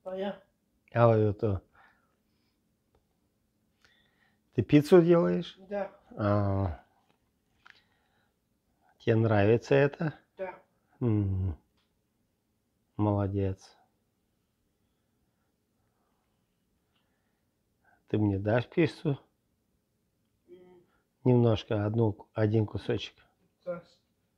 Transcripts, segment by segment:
Твоя? А вот это. Ты пиццу делаешь? Да. Тебе нравится это? Да. Молодец. Ты мне дашь пиццу? Немножко, один кусочек. Сейчас.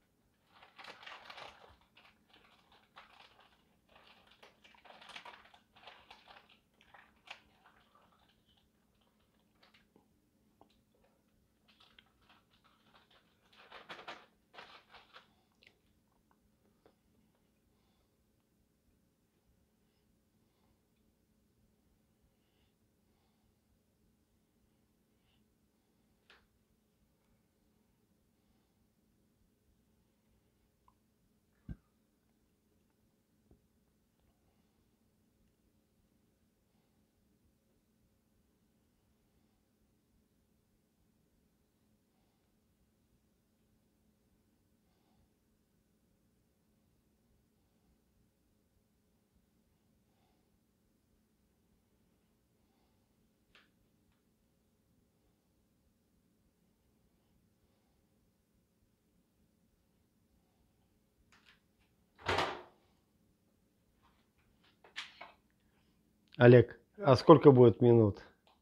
Олег, а сколько будет минут?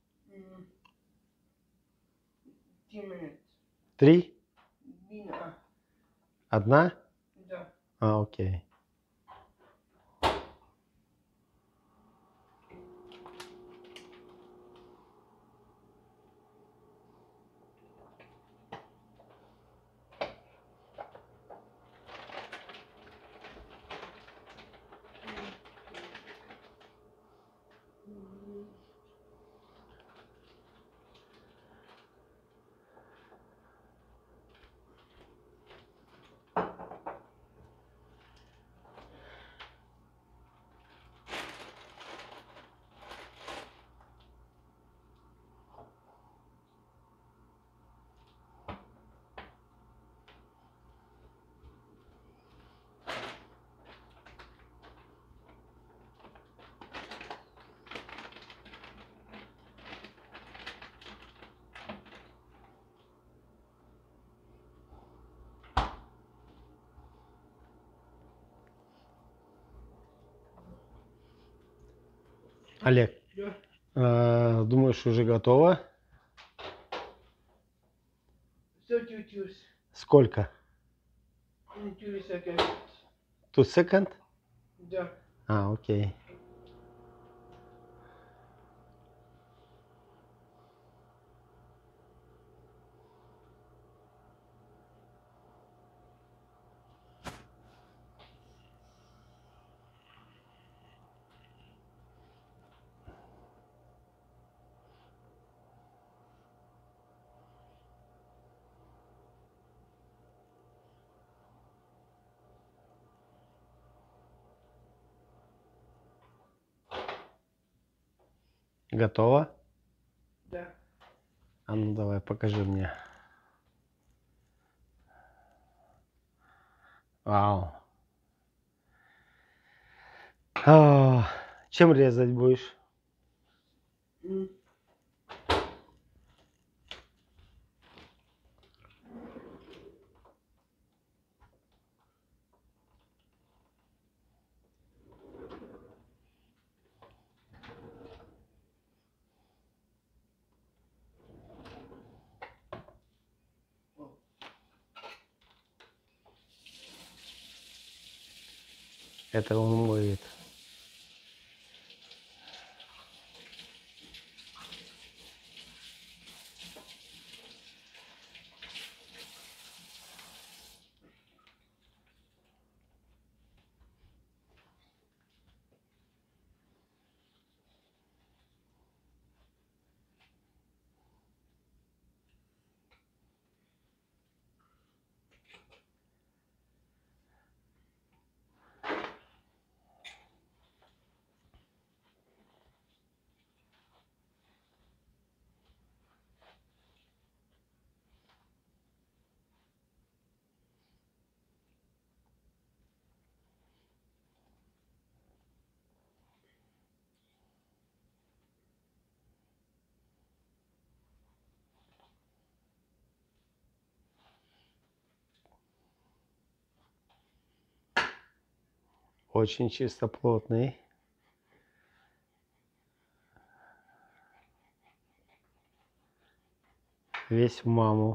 10 минут. 3? Вина. Одна? Да. Окей. Олег, думаешь, уже готово? Все чуть-чуть. Сколько? 2 seconds. 2 секунд? Да. Окей. Готово? Да. А ну давай, покажи мне. Вау. Чем резать будешь? Это он моет. Очень чистоплотный. Весь в маму.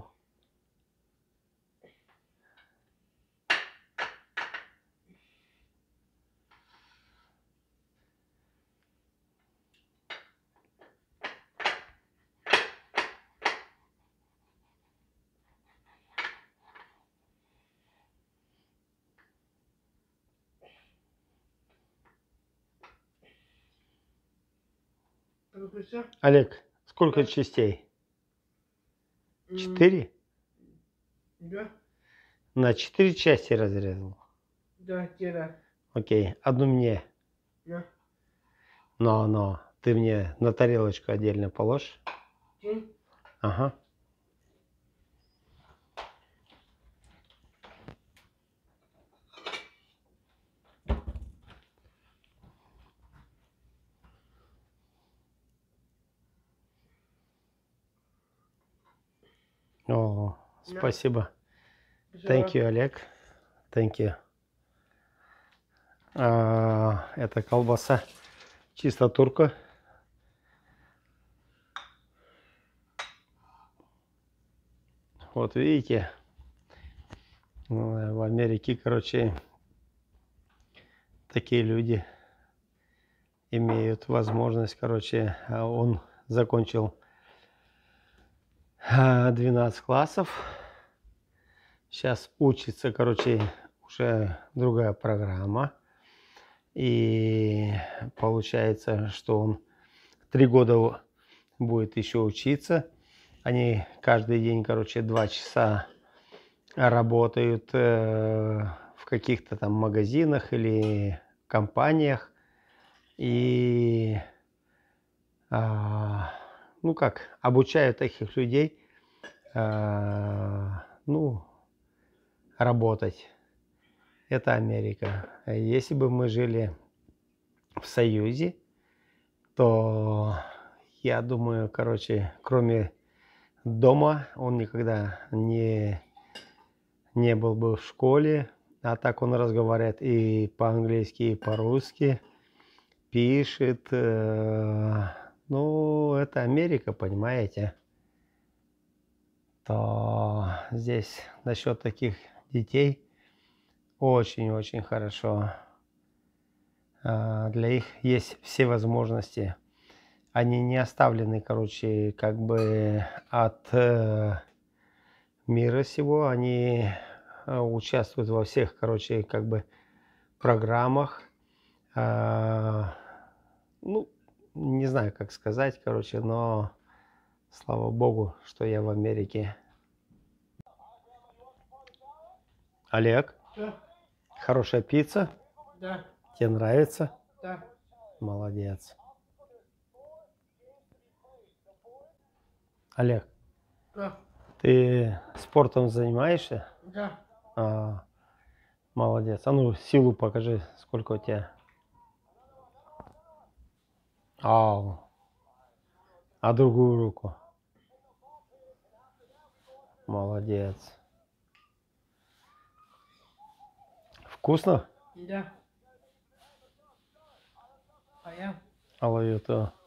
Только всё? Олег, сколько Да. частей? М, 4? Да, На 4 части разрезал. да, тира. Окей, одну мне. Да. Но ты мне на тарелочку отдельно положь. Тень. Ага. О, Да. спасибо. Всё. Thank you, Олег. Thank you. Это колбаса чисто турка. Вот видите, в Америке, короче, такие люди имеют возможность, короче, он закончил 12 классов. Сейчас учится, короче, уже другая программа. И получается, что он 3 года будет еще учиться. Они каждый день, короче, 2 часа работают в каких-то там магазинах или компаниях. И, ну как, обучают таких людей, ну, работать. Это Америка. Если бы мы жили в Союзе, то я думаю, короче, кроме дома он никогда не был бы в школе. А так он разговаривает и по-английски, и по-русски. Пишет. Ну, это Америка, понимаете. То здесь насчет таких детей очень-очень хорошо. Для их есть все возможности. Они не оставлены, короче, как бы от мира сего. Они участвуют во всех, короче, как бы программах. Ну, не знаю, как сказать, короче, но слава богу, что я в Америке. Олег, Всё. хорошая пицца. Да, Тебе нравится? да, Молодец. Олег, да, ты спортом занимаешься? да. Молодец. А ну, силу покажи, сколько у тебя. Ау. А другую руку. Молодец. Вкусно? Да. А я? Але это